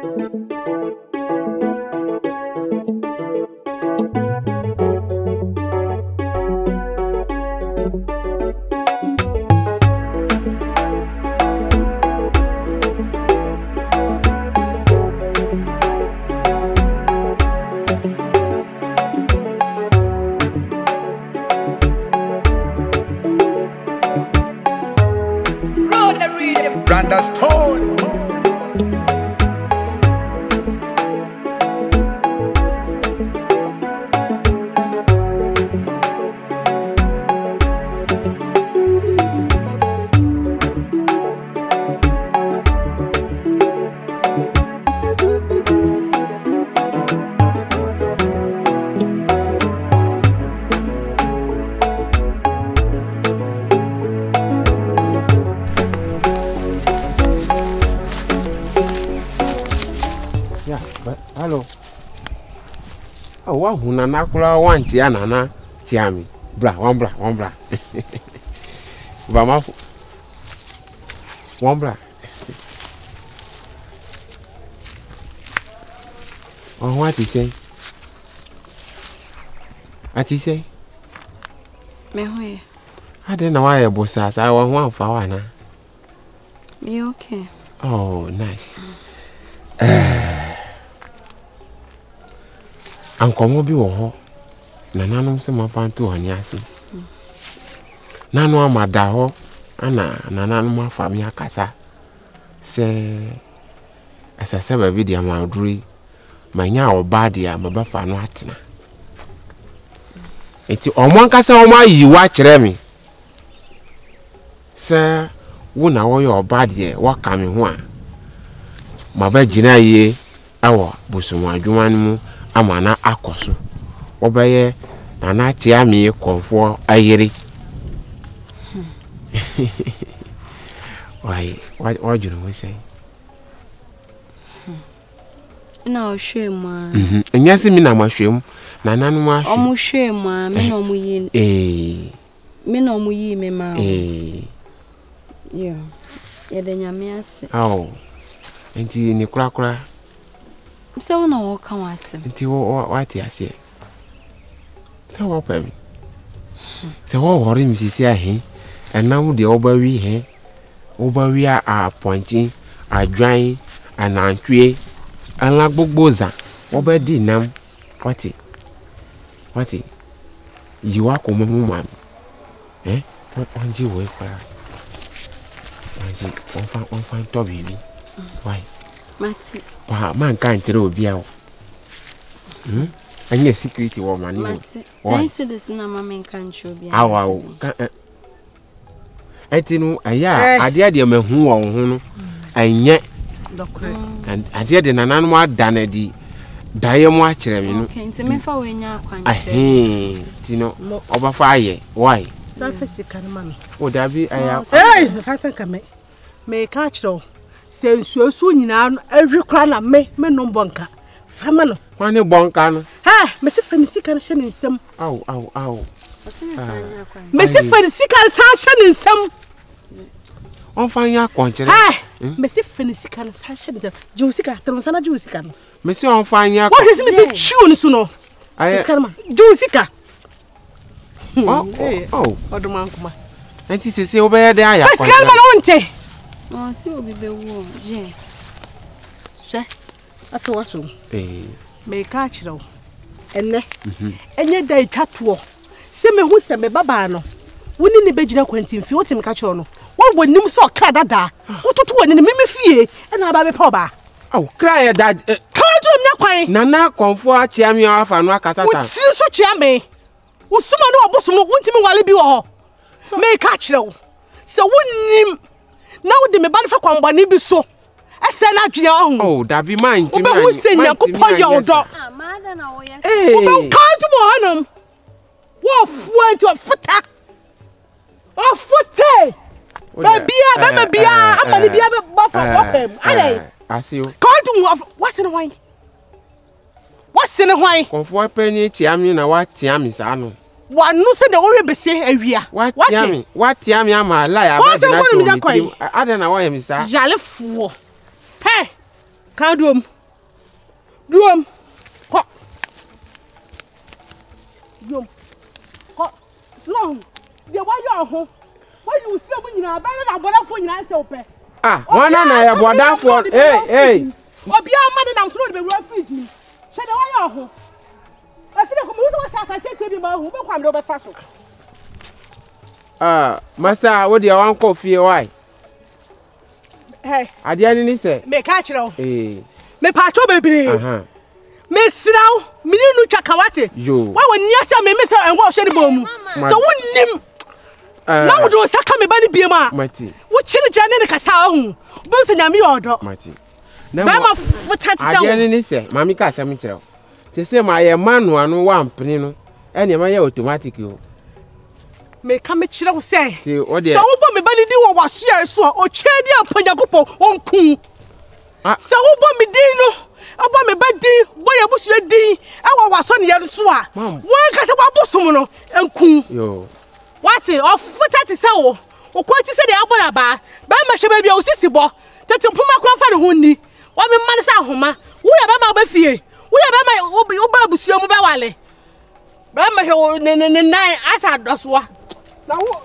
Branda Stone. Hello. Oh, wa huna na kula wanchi ya nana chiami. Bra, one bra. Vama. One bra. Oh, what he say? What he say? Me hoye. I don't know why I boss. I want one for one. Me okay. Oh, nice. Ankomo bi wo ho na nanom se mapanto hani ase nanu amada ho ana nanom afa mi akasa se asase ba bi dia ma duri manya oba dia mabafa no atena eti omo ankasa omo ayiwa kire mi se wo na wo yo oba dia waka me ho a mabagina ye awo busumu adwuma mu amana akoso obeye na chia mi konfo ayiri why what you know say na o hwema enyase mi na mahwem na nanu ma hwe o mu hwema me na mu yi me na mu yi me ma yeah ye de nyame ase oh enti ni kura se wona wo kan wasem nti what ya say se wo pem se wo hori mi sisi ahe enam de obawi he obawi a ponchi adwan anantwe ala gbogboza obedi nam what you are come man onji we kwa onji on fan to bibi why mati pa man kan kire obi a anya security wo man mati I see this na mama kan kire obi a awa etinu aya ade mahu wo ho no anye dokre ade de nananu adana di daye mu a kire mi no okay nti me fa we nya akwanche tino obafa aye why surface kan mami o dabi aya fa san ka me ka kire se nsuosu nyina ahwe kra na me no bonka fama no wane bonka no me se fanisi kan hye ne nsam au me se fanisi kan sa hye ne nsam on fanya kwanchere me se fanisi kan sa hye ne nsam jusika tronsana jusika no me se on fanya what is me se chiu ni so no ay kan ma jusika oduman kuma enti se obeye de aya kwanchere kan ma no nte oh si obi be wo je se afi waso me ka kire enne enye dai twatoɔ se me hu se me baba no woni ni begina kwantimfi wotim ka kire no wo wonim so kra dada wototo woni ni me fie na ba be pa ba kra ya dad ka jo nya kwan nana konfo achia mi afa no akasa sa wotiri so chia me usuma no obosom no wontimi wale bi wo ho me ka kire wo se wonim na wo de me ba no fa kwambani bi so ese na dwea ho dabi man ntimi wo be hu se Nyankopɔ ya odo ma da na wo ye wo be ka ju mo hanom wo fuo to futa o fute ba bia amani bia ba fa opem ale asio ka ju what's in wine konfo penye chiami na wa tiami sa no wanu se de ore bese awia wa tiami ama la ya ba na so ada na wa yemi sa jale fuo Can't do 'em. Do 'em. Hot. Do 'em. Hot. Slow. The why you are home? Why you see when you are better than what for you answer open? Ah, one na board down for. Hey. Obi amade na mtoro de be run fridge ni. She de why you are home? I feel like we want to take me ma hu be kwam de obefa so. Ah, masa, what do you want coffee why? Hey. I didn't say. Me catch it. Eh. Me pacho bebre. Me sraw, me nu twa kawate. Yo. Why when you say me say enwo hwe de bomu. So wonnim. Na wo do saka me ba ne biem a. Mati. Wo chiri jane ne kasa hu. Bo se nyame yodo. Mati. Na ma futa tsa. I didn't say, Mami ka asem kire. Te say my manual no wa mpene no. Ene ma ye automatic yo. Me ka me kire wo say. Ti o de. So wo bo me ba ne di wo waso ya so o chedi apanyagopo onku. So wo bo me din no. Obo me ba din, boye busu din. Awa waso ne ye so a. Won ka se ba bosom no enku. Yo. What of foot at say o quite say the abona ba ma hwe ba bia osisi bo tete puma kwa fa ne honni wa me man sa homa wo ya ba ma ba fie wo ya ba ma obi ba busuo mu ba wale ba ma hwe ne nine asa dosoa na wo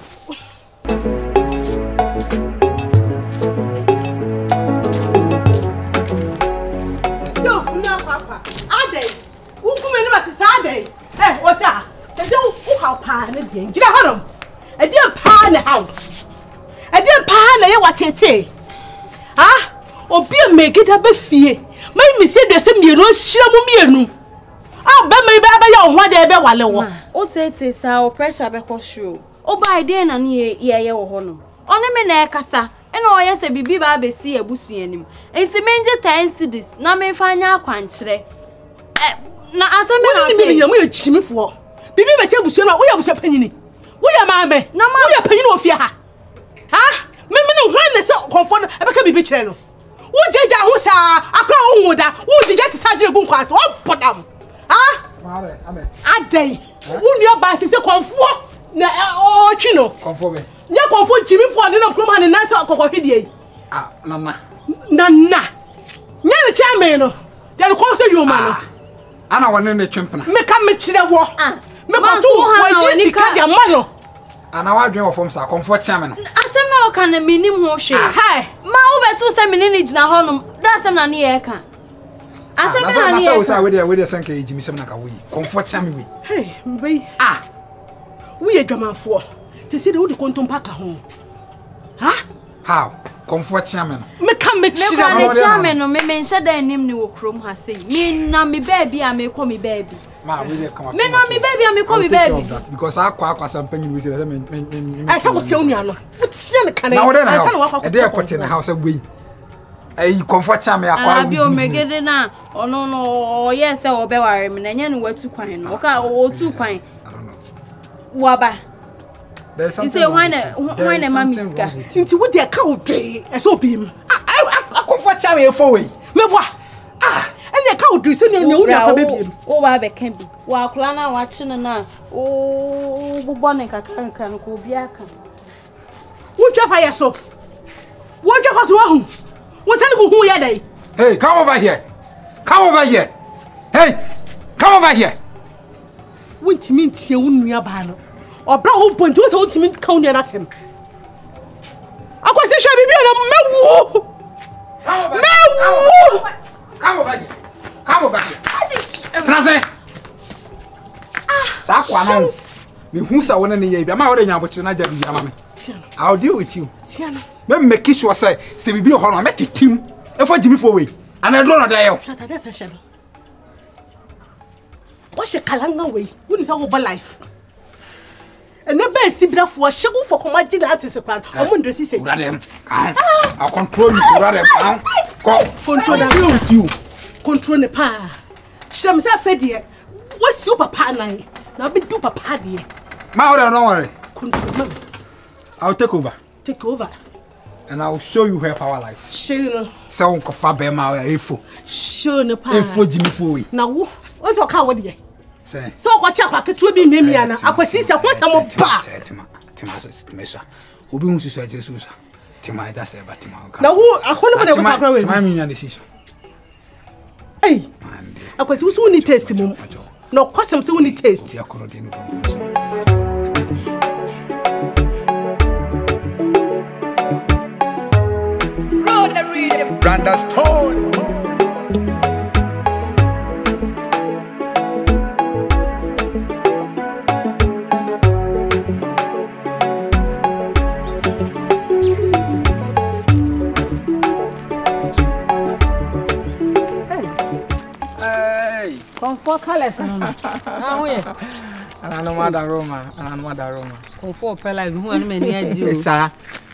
so na papa ade wo kuma ne ba sisa ade o sa se wo how pa ne de ngira harom e de pa ne how e de pa na ye watete ha obi megida be fie mai mi se de se mienu hira mu mienu ah ba mai ba ya ho de be wale wo o tete sa o pressure be ko show o ba ide na ne ye wo ho no one me na ekasa e na o ye se bibi ba be si ebusu anim enti menje 10 cedis na me fa nya akwankire na asem be na se ni me ye chimifo bibi be se ebusu na wo ya busu panyini wo ya ma be wo ya panyini ofie ha ha me no hwan ne se konfo no e be ka bibi kire no wo jeja ho sa akra wo ngoda wo jeja ti sadire gu nkwase wo podam ha mare ame adai wo nua ba se konfo na o twi no konfo be nya konfo chimifo ne no kroma ne na se kokohwedie ah nana nya ne chame no de ko se yoma no ana wone ne twempena me ka me kire wo me ko tu wo yi sika dia ma no ana wa dwen wo fom sa konfo chame no asem na o kan me nim ho hwe ma wo betu se me ni gina ho no da asem na ne ye ka asem na ne ye sa we de sanka ejimi sem na ka wo yi konfo chame we hey mbe we ye dwamanfo se de wo de kontompa ka ho ha how konfo chame no me ka me kire me chame no me nhyɛ da anim ni wo krom ha sei me na me baby a me kɔ me baby ma we dey come me na me baby a me kɔ me baby because akwa sampanyi we say me I say what you nua no what tie ne kan na wo dey na e dey put in the house agbe ai comfort chame akwa we o megede na ono no yes e obe ware me na nya no watu kwan no ka o tu kwan I don't know waba there's something say when mama ska tinti wo dey ka odwe e so bim comfort chame e for we me boa enya ka odwe so ne wo dey ka bebiem o ba be kan bi wa akula na wa chi na o bubọ ne kakranka no ko bi aka wo twa fa yeso wo twa fa so hu wo sane ko hu ya dai hey come over here hey come over here wo ntimi ntie wo nua ba no obra wo ponti wo se wo ntimi ka wo nua na sem akwasi hwe bibi na mewu come over here transe sa kwa no me hu sa wona ne ye bia ma wo de nya bochire na jabi bia ma me I'll deal with you tiano me make sure say se bibi ho no make team e for jimi for we and I don't know that you shata be se shado what she kalanga we woni sa wo ba life ene be sibrafo hyegu for komaji that is kwan o mo ndresi se ura dem I control you ura dem control deal with you control ne pa shem se fedie what's your papa nine na be do papa de ma don't worry control me I'll take over and I'll show you where power lies show you so unko fa be ma efo show ne pa efo jimi fo we na wo o so ka wo de say so ko cha kwa ketu bi memia na akwasi se ho samo ba tima so mesa obi hu susu ajire susu tima ida se ba tima na wo akono ko de wo sakra we tima mi nya decision akwasi wo so ni taste mum no kwasem se wo ni taste Branda Stone. Comfort colors no. Ah, we. Ana mada Roma. Comfort pela who an many adu. Sa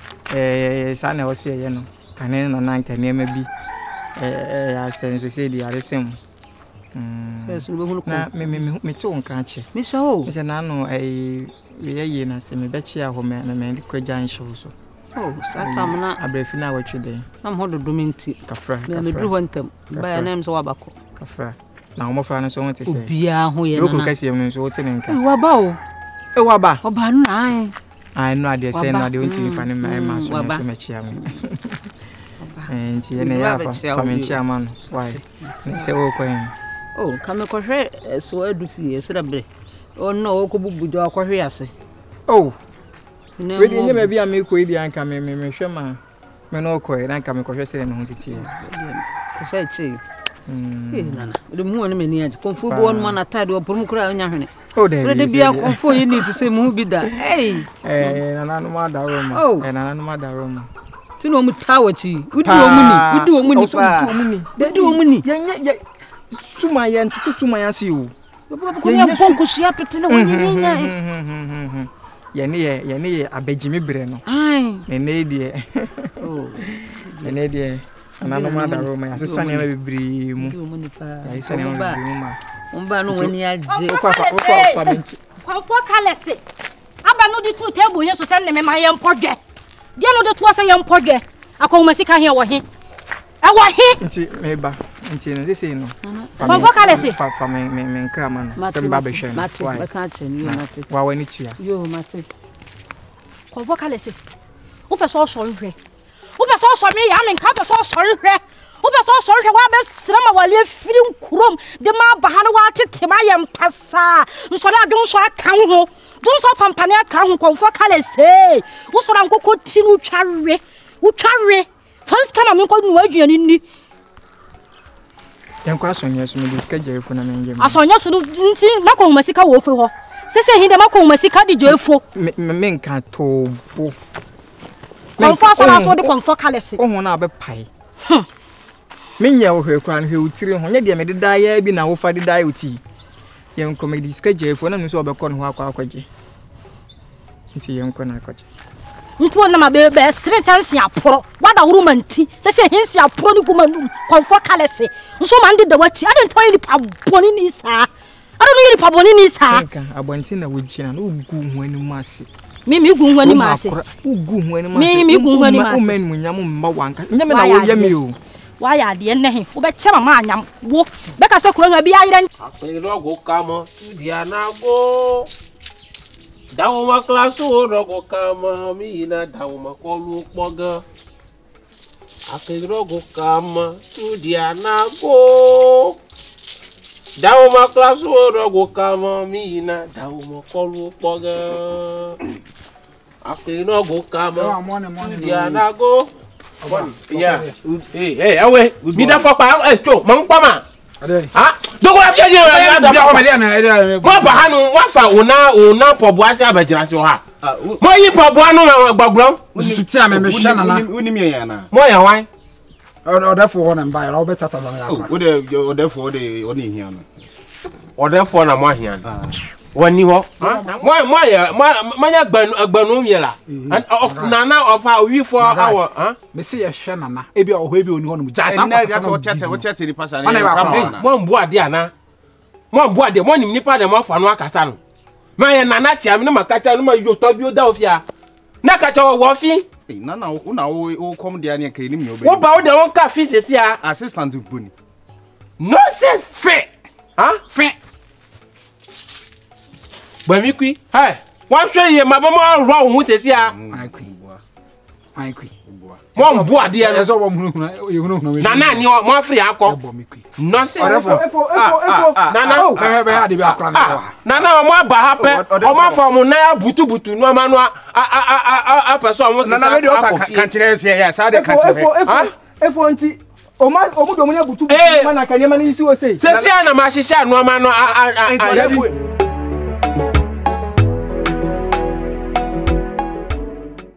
sa na o se ye no. Kane na na nkane ma bi. Ya senso se di aresem. Yes, we go. Na me to nka che. Me so. Me se na no we ye na se me be che aho me na me kwaja nhyew so. Oh, satam na abrefi na watwede. Am hodo dominti. Kafra. Me dru hontem. Ba na em so wabako. Kafra. Na omo fra no so won te se. Obia ho ye na. Loko kasi em so wote ne nka. Wa ba o. Wa ba. Oba no na ai. No ade se no ade wonti fa ne ma so so me chia me. Nti ene ya fa me chia ma no. Why? Se wo kwen. Oh, ka me kohwe so adu fie se dabre. Oh no, o ko bubujo akohwe ase. Oh. We di nyema bia me ko idi anka me hwe ma. Me no ko e anka me kohwe se ne ho sitie. Ko sai chi. Nana. The moon me near Confu born man attire or Pumukra on Yahane. Oh, there be a confu you need to say movie that. Hey, and an mother Roma. Oh, and an mother Roma. To know me tower chi. We do a money. They do money. Yet, Sumayan to Sumayansi you. She happened to know when Yanni, a Benjamin Breno. Aye, an idiot. Oh, an idiot. Anano mada Roma asesa ne ma bibiri mu ya isa ne ma bibiri mu umba no wani aje kwa menti kwafo kalese aba no di tu table ye so se ne me ma ye mpodwe dia no de tu asa ye mpodwe akoma sika he wo he e wo he nti meba nti no se no kwafo kalese fa me nkra ma no se mba be hwe mate be ka che ni mate wa wani tua yo mate kwafo kalese wo pe so nhwe Upa so me ya men ka pe so hwe. Upa so hwe wa be srama wale firi nkurom de ma ba ha no wa tete ma ye mpasa. Nso da dun so aka ho. Dun so pampane aka ho kwofo kale se. Wo so ran kokko ti nu twawe. Wo twawe. Fans kana men ko nu aduane ni. Yan kwa sonye so me diska jerefo na men gem. Asonye so nti mako masika wo fe ho. Sese hinde mako masika di jerefo. Me nka to bo. Konfa so na so de konfa kalese. Ohun na be pai. Menya wo hwe kran hwe utiri ho nya de me deda ya bi na wo fa deda ya uti. Yen comedy schedule fo na no so obekọ no akwa akwaje. Nti yen ko na akwaje. Nti wona ma be sere sansi aporo. Wada wuru manti. Sese hinsi aporo ni kuma konfa kalese. Nso ma ndi da wati. Ade nto ni pa boni ni sa. Ade no ni pa boni ni sa. Abonti na wogina na ugu hu ani mu ase. Mimi gu hu ani ma se. Ugu hu ani ma se. Mimi gu hu ani ma se. O men munyam mma wanka. Nyame na wo yami o. Wa ya de ne he. Wo be che mama anyam. Wo be ka se kuro nga bi ayire. Akelo go kama dia na go. Dawo ma class o go kama mi na dawo ma ko lu poga. Akelo go kama dia na go. Dawo ma class o go kama mi na dawo ma ko lu poga. Akelo go kama dia na go. Yeah. Hey, awe. Mi da fo pa to, mo npa ma. Ha? Dogo afia je ya da fo ma. Mo ba hanu, wa fa una pobo ase abajira se ha. Mo yi pobo anu gbagblon. Suti ame me hwa nana. Unim ye na. Mo ya wan. Odafo ho na mba ya, o betata lo ya. Odafo oni hia no. Odafo na mo hia no. Wani ho. Mo ya manya agbanu miela. Nana ofa wi for hour, ha? Me se ye hwe nana. Ebi o ho ebi oni ho no. Jasa na ya so tete ni pasa na. Mo mbu ade ana. Mo mbu ade mo nim nipa de mo fa no akasa no. Ma ye nana chia me no makacha no ma yo to bi o da ofia. Na kacha wo fi. Nana una o come there na kai ni mi obe. Wo ba wo de won ka fi sesi a assistant buni. Nonsense. Fe. Ha? Fe. Bami kwi. Hey. Wan hwe ye mabama ro wo sesi a. Ai kwi. mo mbu ade ya so wo hunu nana ni mo afri akọ nonsense efo nana be ade bi akra na nana mo aba ha pe o ma fo na butu no ma no a person mo sisa nana we dey kan kire se ya sa de kan kire efo nti omu do mo na butu ma na kan ma ni isi o sei se na ma hihia no ma no